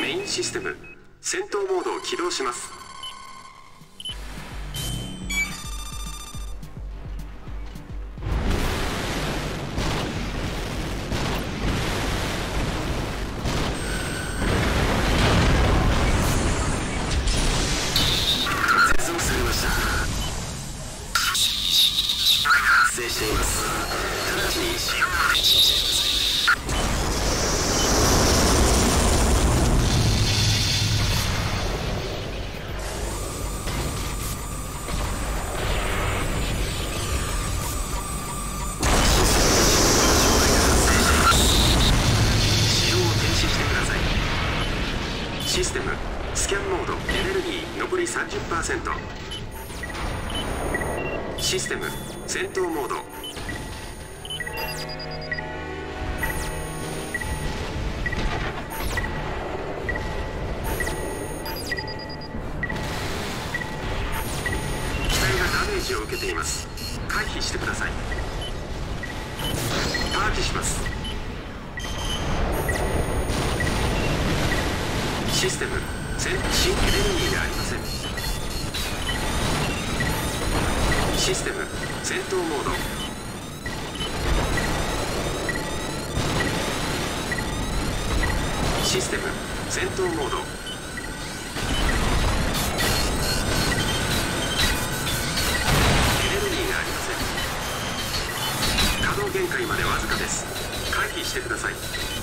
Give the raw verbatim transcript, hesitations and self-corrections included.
メインシステム戦闘モードを起動します。接続されました。発生しています。直ちに使用を停止してください。システムスキャンモードエネルギー残り さんじゅっパーセント。 システム戦闘モード。機体がダメージを受けています。回避してください。パーティします。システム全新エネルギーがありません。システム戦闘モード。システム戦闘モード。エネルギーがありません。稼働限界までわずかです。回避してください。